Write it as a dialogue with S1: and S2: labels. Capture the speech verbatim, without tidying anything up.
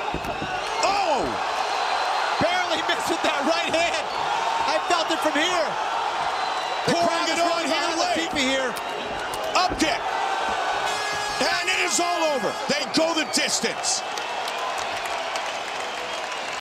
S1: Oh!
S2: Barely missed with that right hand. I felt it from here. The
S1: Pouring it on here late.
S2: Latifi here.
S1: Up kick. And it is all over. They go the distance.